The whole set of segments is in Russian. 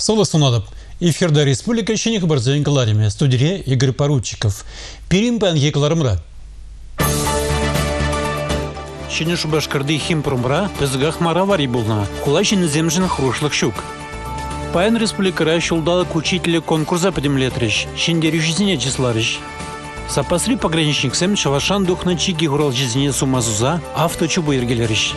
Солы сунадып. Эфирда республика шене хабарзен калариме. Студия Игорь Поручиков. Перимпан екларымра. Шене Шубашкарды химпрумра тезгах маравари булна. Кулашин земжин хрушлых щук. Паян республикара шулдала к учителя конкурса подемлетрищ. Шендери жизне числарищ. Сапасри пограничник сэм шавашан дух на чиги гурал жизне сумазуза авточубу иргелерищ.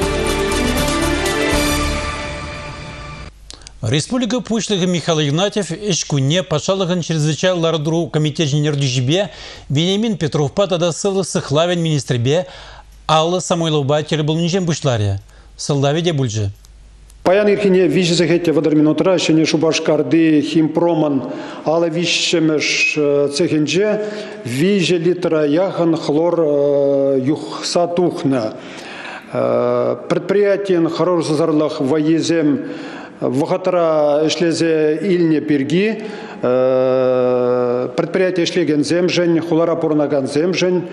Республика Пушлыга Михаил Игнатьев эшкуне пашалыгын чрезвычайно лардру комитет нердюжибе Вениамин Петров патада сылы сыхлавен министрбе Алла Самойлова телебулничем бушлария. Сылдавиде бульжи. Паян ирхине вище захете вадарминутра, шене Шубашкарды химпроман ала вищемеш цехенже виже литра яхан хлор юхсатухна. Предприятиен хорош зарлах воезем вахатра эшлезе ильне перги, предприятие эшлеген земжень, хулара порнаган земжень,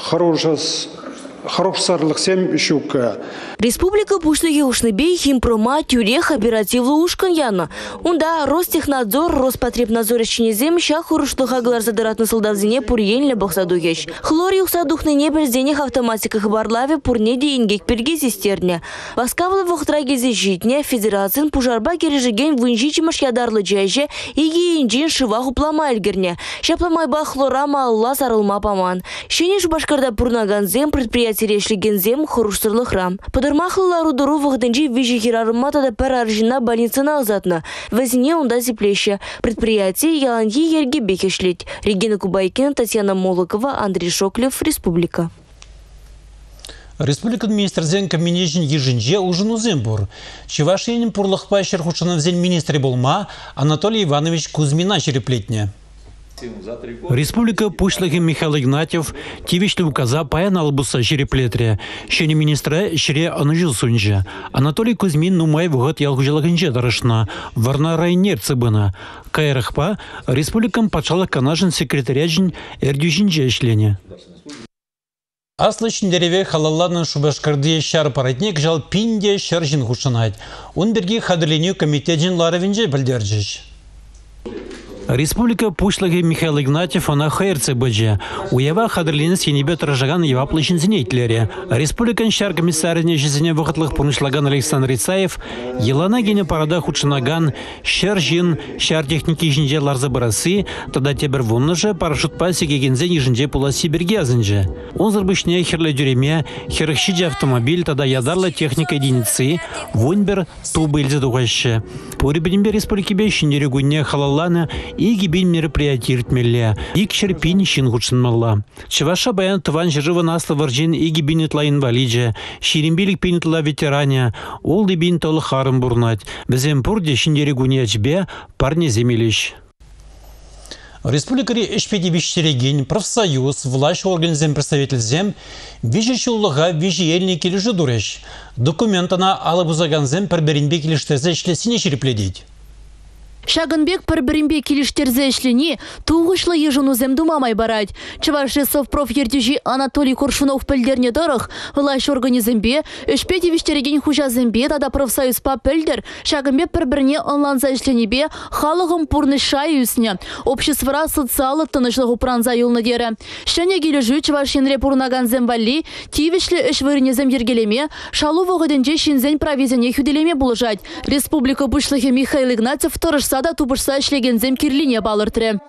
хорош сарлых сем щука. Республика Пушлыги Ушныбей химпрома тюрех оперативлы ушкан яна. Унда Ростехнадзор, Роспотребнадзор ищенезем щах урушлыха гларзадаратны солдавзине пурьенле бахсадугеш. Хлор юхсадухны небельзенех автоматиках барлаве пурнеде ингек перги зистерне. Васкавлы вахтрагезе житне федерацин пужарба кережеген вынжичимаш ядарлы джайже иги инжин шиваху пламальгерне. Шапламайба хлорама алла сарылма паман. Шенеш башкарда пурнаганзем предприятие решлигензем хурушсырлых рам. Подырмахлылар удыру вахденжи вижи хирарымата пер аржина больницына азатна. Везне унда зиплеще. Предприятие яланги ерги бекешлить. Регина Кубайкина, Татьяна Молокова, Андрей Шоклев, Республика. Республика министрзен каменежин ежинже ужину зембур. Чевашенин пурлахпа шерхушанавзен министре болма Анатолий Иванович Кузьмина череплетня. Республика Пушлыги Михаил Игнатьев тивичли указа паян албуса череплетрия. Шене министра шере анужил сунжа. Анатолий Кузьмин нумай вгод ялгужилагынже дарышна. Варна райнер цыбына. Кайрахпа республикам пачала канажын секретаряжин эрдюжинже эшлене. Аслычын дереве халалларның Шубашкарды шар паратнек жал пинде шаржин хушанайт. Он берги хадырленю комитетжин ларовинже білдерджиш. Республика Пушлыги Михаил Игнатьев она хайрце бэджи. Уява хадрлинес енебет ражаган ева плащин зинейтлере. Республикан шар комиссарыне жизне выхотлых пунышлаган Александр Ицаев елана гене парада худшанаган шар жин шар техники жинже ларза барасы тогда тебер вунныже парашют пасеге гензе нижинже пула сибирге азынже. Он зарбышне херле дюреме херхшиджи автомобиль тогда ядарлы техника единицы вунбер тубы илзе дугаще. Пурибенбе республики бещине регуне халалана и гибин мероприятий ртмелле, и к черпини щингутшин малла. Чеваша баян тван жирыва насла варджин и гибинитла инвалидже, щиримбилик пинитла ветеране, олды бин толы харым бурнать, безем пурде щиндери гунячбе парне земелищ. Республикари эшпеди виштереген, профсоюз, власть организм представитель зем, вижи чуллага, вижи ельники лежи дуреш. Документана алабузаганзем перберинбек лиштерзе шлесине черепледить. Шагынбек пір-бірінбе келіштерзе ішлені туғышлы ежіну земдумамай барад. Чываши совпроф ертюжи Анатолий Коршунов пілдерне дұрық, власть организмбе, үшпеті виштереген хужа зембе, тада профсоюзпа пілдер, шагынбек пір-біріне онланза ішленебе, халығым пурны шай үсіне, обществора социалы тынышлығы пранза юлны дері. Шыне кележі Чывашинре пурнаган земвали, тивишлі үш вырыне земдергелеме, шалу вғыдынже шинзен провизене хүделеме бұлжад. Республика Пушлыги Михаил Игнатьев тұрышса да тубышса ішлегензем кирлине балыртыры.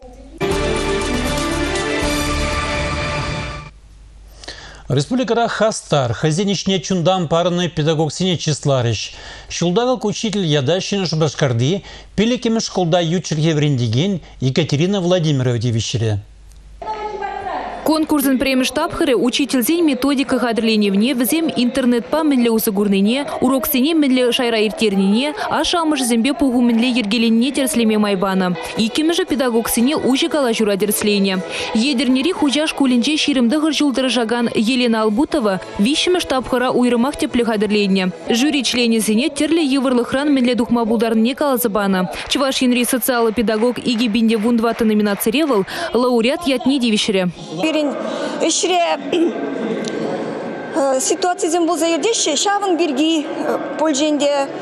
Республикара хастар, хазеничне чундам парный педагог сине числарыш. Шулдагал учитель ядащина Шубашкарды, пилекеме школда ючер еврендеген Екатерина Владимировна вещере. Конкурсын премштабхыры учитель зень методика хадырленевне взем интернет-па мінлі усыгурныне, урок сене мінлі шайра иртернине, а шамыш зембе пугу мінлі ергеленне терслеме майбана. Икемежі педагог сене ужикала жура дерслене. Едернери хужа школинже ширимдығыр жылдыры жаган Елена Албутова вишімі штабхыра уйрымақ теплі хадырленне. Жюри члені сене терлі еврлыхран мінлі духма булдарне калазыбана. Чувашинри социалы педагог Иги Бинде вундваты номинация ревел, лауреат ятни девишере. Ишре ситуация зембул заердеше шавын бирги польженде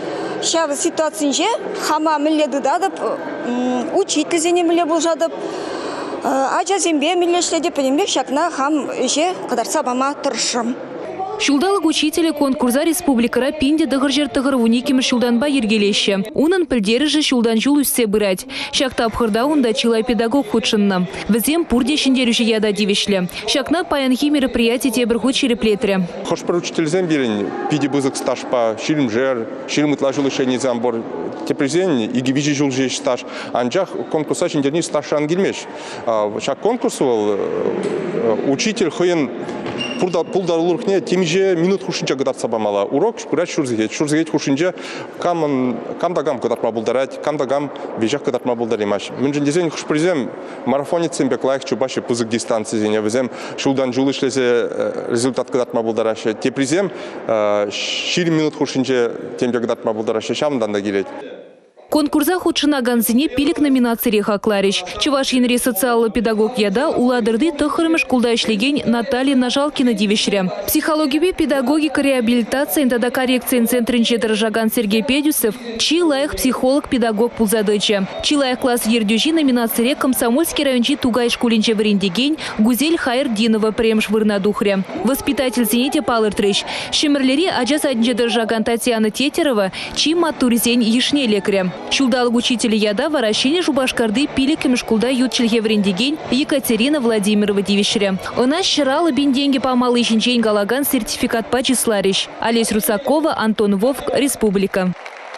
Сейчас ситуация же, хама миллиарды дадып, учитель зене милле был жадып, ажа зембе милле шледе пенембек шакна хам еще кадарса бама туршым. Шулдалык учителя конкурса республикара пинде дығыр тығыр уникимір шулданба ергелеші. Унын пілдері шулдан жул үссе бұрать. Шакта абхырда унда чилай педагог худшынны. Візем пурде шіндеруші яда девешлі. Шакна паянхи мероприятие тебір худ шереплетрі. Хош про учительзем берен, пиде бызык стаж по шилим жер, шилим итла жулышени замбор. Тепрезен и гивижи жул жеш стаж. Анжах конкурса шіндерни стаж ангельмеш. Шак конкурсовал учитель хойен пулдар улурхне темиже минут хушинча гадат сабамала. Урок шпурать шурзегет хушинча камдагам гадат мабулдарать, камдагам бежах гадат мабулдаримаш. Мünжен дезен хушпризем марафонецем беклайх чубаши пузык дистанции зене везем шулдан жулышлезе результат гадат мабулдараше. Тепризем 4 минут хушинча тембе гадат мабулдараше шамдан да гилет. Конкурса худшына ганзине пилик номинации реха клариш. Чуваш енри социалы педагог яда уладырды тахырмыш кулда ишлеген Наталья Нажалкина девешре. Психология, педагогика, реабилитация, интада коррекция центринче Дорожаган Сергей Педюсов, чилаях психолог-педагог пулзадыче. Чилаях класс ердюжи номинации комсомольский райончи тугай шкулинче вриндигень Гузель Хайрдинова премш вырнадухре. Воспитатель зенете палыртрыш. Шемерлери аджас аднче Дорожаган Татьяна Тетерова, чи матурзень ешне лекре. Шулдалык учителя яда варащине жубашкарды пиликем шкулда ютчельге врендеген Екатерина Владимирова девишре. Она щирала бин деньги по малый щенчень галаган сертификат по числарищ. Олесь Русакова, Антон Вовк, Республика.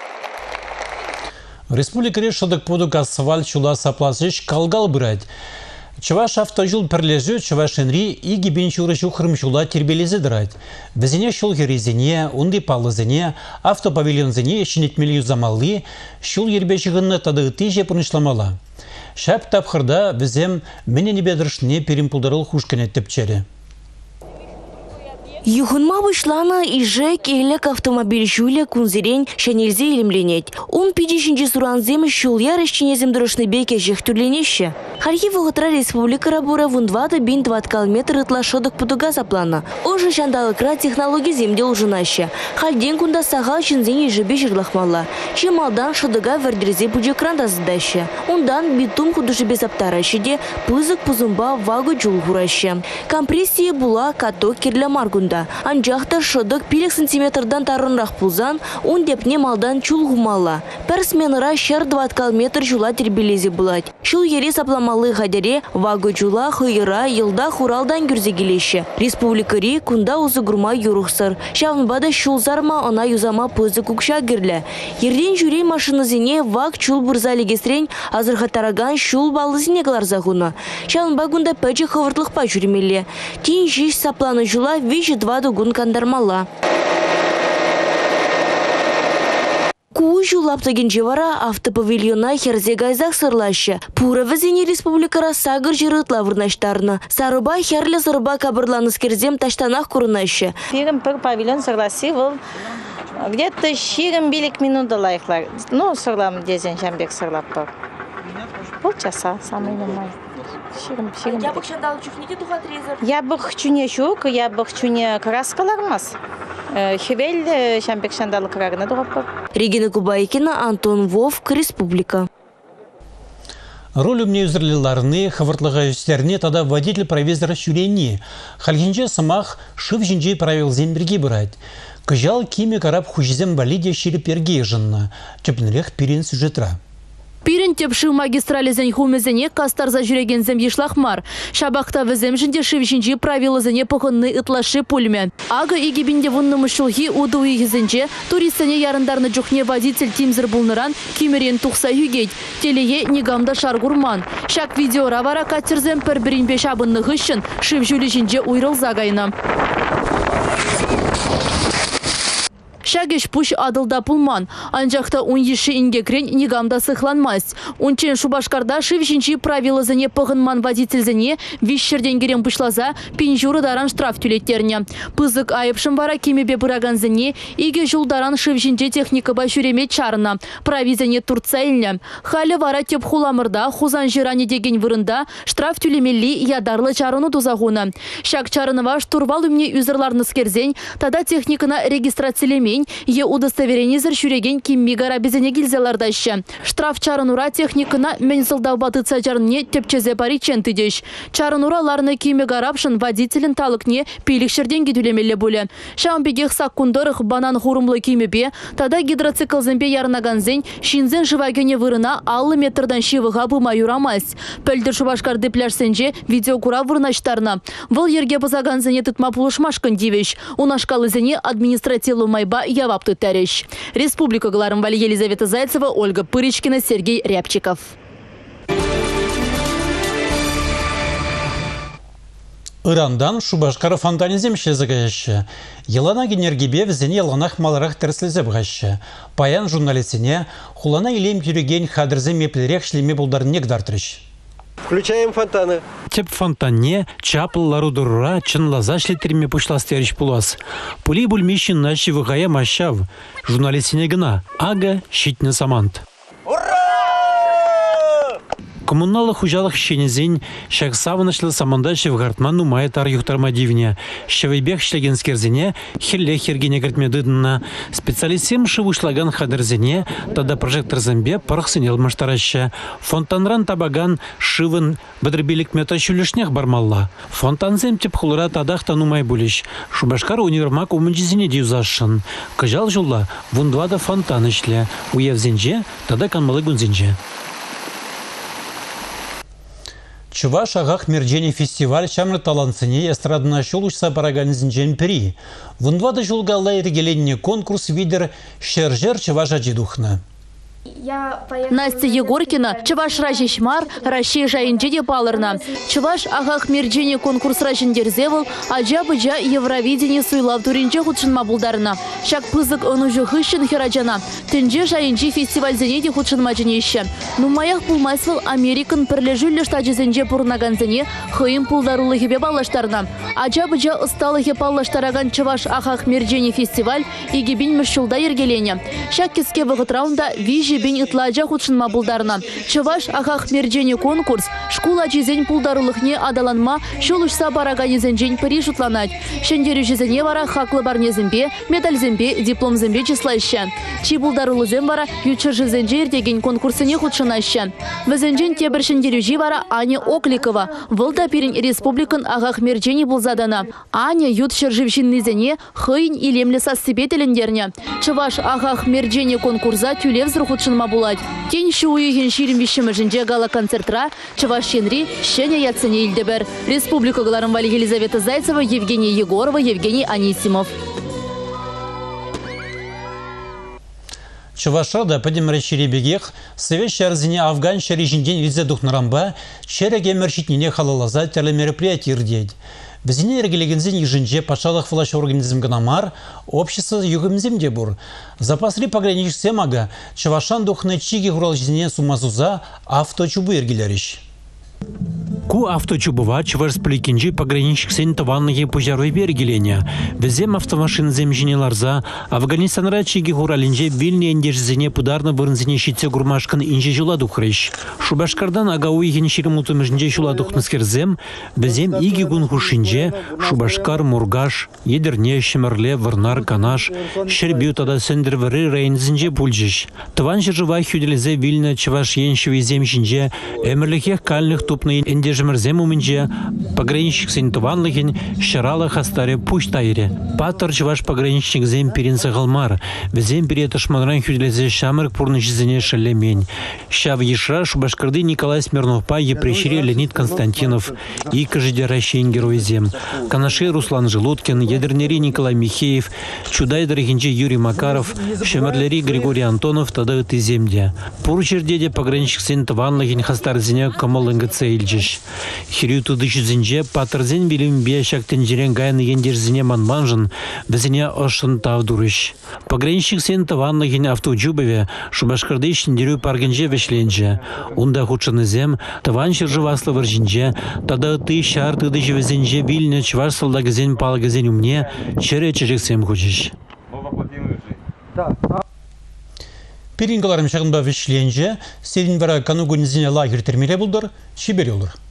Республика решодок подук асфальт чула сапласыш калгал брать. Чуваш автожул перлежу, чуваш энри и гибенчуры жухрым чула тербелезе драть. Везене шул ерезене, унды палызене, автопавильонзене шенетмелью замалы, шул ербешігінні тадығыты же пұрнышламала. Шап тапхырда везем мене небедрышне перимпулдарыл хушкане тепчері. Юхунма вышлана и жек элек автомобиль жюля кунзерень шанельзе илемленеть. Он 50 суранзем шул ярышчинезем дрошны беке жех тюрленеще. Харьевы утра республика рабура вундвада бин 20 километр итла шодок пудуга заплана. Ожи шандалыкра технологии земде ужинаще. Хальден кунда сагал чинзени жебе жирлахмала. Чемалдан шодыга вердрезе пуджекран задаща. Ундан битум худуши без аптаращеде пызык пузумба вагу джул гураще. Компрессия була каток кирля маргунда. Анжахта шодок 5 сантиметрдан тарынрах пулзан, он депне малдан чул гумала. Персменыра шар 20 километр жула тербелезе булать. Шул ере сапламалы гадере вагу жула хыйыра елда хуралдан гюрзегелеше. Республикари кунда узы гурма юрухсыр. Шавнбада шул зарма она юзама пызы кукша гирле. Ерден жюрей машинызене ваг чул бурзалегестрень азырхатараган шул балызене галарзагуна. Шавнбагунда пәчі хывыртлық па жүрмеле. Тин жиш сапланы жула виші 2 дугун кандармала. Кужу лаптаген жевара автопавильона херзегайзах сырлаще. Пура везене республикара сагыр жирытла вырнаштарны. Сарыба херля сарыба кабырланы скерзем таштанах курынаще. Фирм пыр павильон согласил, где-то 4 минут лайхлар. Ну, сырлам дезен жамбек сырлап пыр. Полчаса, самый нормальный. Я бы хотел чухните тухатрезер. Я бы хочу не шук, я бы хочу не краскалармас. Хевель шамбек шандал крагна дураппа. Регина Кубайкина, Антон Вовк, Республика. Роль мне юзерлиларны, хавартлыға үстерне тада водитель провизора шүрені. Халгинже самах шыв жинже правил земберге брать. Кыжал киме карап хужизем валиде ширеперге жынна. Чөпнелех пирен сюжетра. Пирен тепши магистрали зен хумезене кастар за жүреген зем ешлахмар. Шабақта візем жінде шившінжі правила зене пұғынны ытлашы пульмен. Ага егебінде вунны мұшылғы уду егізінже туристіне ярындарны жүхне водитель тимзір бұлныран кемерен тұқса югейд. Телее негамда шаргурман. Шак видеора вара каттерзем пір-бірін беш абынны ғышын шив жүлі жінде уйрыл загайна. Шагеш пуш адылда пулман. Анжақта он еші ингекрен негамда сықланмас. Ончен шубашкарда шившінчі правила зіне пығынман водитель зіне вишшерден керен пұшлаза пенжуры даран штраф түлеттеріне. Пызык айыпшын бара кемебе бұраган зіне иге жулдаран шившінчі техника ба жүреме чарына. Правизіне турца еліне. Халі вара теп хуламырда хузан жиране деген вырында штраф түлемелі ядарлы чарыны дузағуны. Шак чарыныва штурвал үмне үзірларны скерзен, тада техникына регистрациялемен дейін, е удостоверенизір шүреген киммигара безене келзелардаща. Штраф чарынура техникына мен сылдавбаты цачарыне тепчезе паричен тыдеш. Чарынураларны киммигарапшын водителін талықне пейлікшерден кетулемелі бөлі. Шамбегех саккундырых банан хурумлы кимебе, тада гидроцикл зімбе ярнаган зен, шинзен живагене вырына аллы метрдан шивыға бұма юрамас. Пөлдір Шубашкарды пляжсенже видеокура вырнаштарна. Выл ерге базаган зене тытма пулышмашкан дивеш. Унашкалы зене административлы майба явапты тәреш. Республика Гларым Вали Елизавета Зайцева, Ольга Пыричкина, Сергей Рябчиков. Ирандан Шубашкар фонтанизем шезігіші. Елана генергебе візіне еланақ малырақ тірслізе бұғашы. Паян журналистіне хулана елем күреген хадырзем меплерек шлеме бұлдарын негдартырыш. Включаем фонтаны. Теп фонтанне чаплылару дұрыра чынлаза шлеттерме пұшластеріш бұлас. Пули бүлмешін наши вғая машав. Журналистіне гына ага щитні самант. Коммуналы хужалық шенезен шақсавынышлы самандашы вғартману майытар юхтарма дивне. Шевайбек шлегенскерзене хелле хергене гартмедыдына. Специалистем шывышлаган хадырзене тада прожектор зімбе парықсынел маштараща. Фонтанран табаган шывын бідірбелік мета шүлішнех бармалла. Фонтанзем теп хулыра тадақ танумай бұліш. Шубашкар универмак умынчизіне дюзашын. Кажал жулла вундвада фонтан ішле. Уевзенже тада канмалы гунзенже. Чуваш ағақ мерджені фестиваль шамры талантсыне эстрадына шолушса параганызынжен пірі. Вундвады жолғалла ергеленне конкурс видер шержер Чуваш ажидухна. Настя Егоркина, Чуваш Рajeshmar, Раши Жайынжеде палырна. Чуваш ағақ мерджені конкурс рашындерзевыл, ажа-быжа Евровидение суйлав туринже худшынма бұлдарына. Шак пызык онужы хыщын хераджана. Тінже Жайынжи фестиваль зенеде худшынма женеші. Нумаях пулмайсвыл Американ пірлежүлі штаджызенже пұрнаганзене хыйым пулдарулы хебе балаштарына. Ажа-быжа ысталы хепаллаштараган Чуваш ағақ мерджені фестиваль егебін мүшшілда ергелене. Шак кеске вғыт раунда бен ытладжа худшынма бұлдарына. Чуваш ағақ мерджені конкурс шкула жезен пулдарулықне адаланма шолышса бараганезенжен пірі жұтланад. Шендері жезене вара хақлы барнезімбе, медальзімбе, дипломзімбе числайшы. Чи пулдарулызем вара ючыр жезенже ердеген конкурсыне худшынайшы. Візенжен тебір шендері жи вара Аня Окликова. Вылда перін республикан ағақ мерджені бұлзадана. Аня ют шыржывшиннезене хыйн илемлі сассыбетеліндерне. Чуваш ағақ мерджені конкурса тюлевзір худшынма булать. Тень шуйген ширим вишемежинже гала концертра Чуваш шенри шеня яцене илдебер. Республика Гларым Вали Елизавета Зайцева, Евгений Егорова, Евгений Анисимов. Чувашада подемре черебегех совет шарзине Афган шарижинден визе духнарамба череге мерчитнине халалаза терле мероприятие ирдеть. Везіне ергелегензен ежінже пашалық флаш организм гнамар, общество югымземде бур. Запасли пограничсем ага, Чувашан духны чиги гурал жіне сумазуза авточубы ергелеріш. Ку авточубова Чуваш спликинжи пограничник сен таванныге пожарой бергелене. Везем автомашин земжине ларза, Афганистанра чиги гуралинже вильне эндежзене пударны вырнзене щитсе гурмашкан инже жуладух рыш. Шубашкардан ага уйген ширимутымыжнже шуладухныскерзем, везем иги гунхушинже, Шубашкар, Мургаш, Едерне, Шемерле, Варнар, Канаш, Щербю тада сендервері рейнзенже пульжиш. Таван жыржыва хюделезе вильна Чуваш еншеве земжинже, эмерлихех кальных тупный эндежмерзем уминже, пограничник сен таванлыхен, щарала хастаре пуштайре. Патыр Чуваш пограничник зем перенсе галмар, везем переташманран хюделезе шамырк пурнычизене шалемень. Щав ешра Шубашкарды Николай Смирновпа епрещере Леонид Константинов, и каждый ращен герой зем. Канаши Руслан Желудкин, Ядернери Николай Михеев, Чудай Дорогинчи Юрий Макаров, Шемерлери Григорий Антонов, тада ты земде. Поручердеде пограничник сен таванлыхен хастарзене камалынгыце илжиш. Хирю тудышызенже патырзен билим бияшактен жерен гайны ендерзене манманжын, візене ошын тавдурыш. Пограничник сен таванлыхен автоджубове Шубашкарды шендерю паргенже вешленже. Унда худшынызем таван шыржываслы варжинже, тада ты шар тыдыш везенже вильне Чуваш солдагызен палгызен умне чере чежексем хучиш. Перингаларым шағынба вешленже, серин вара канугунизене лагерь термире булдар, шибер olur.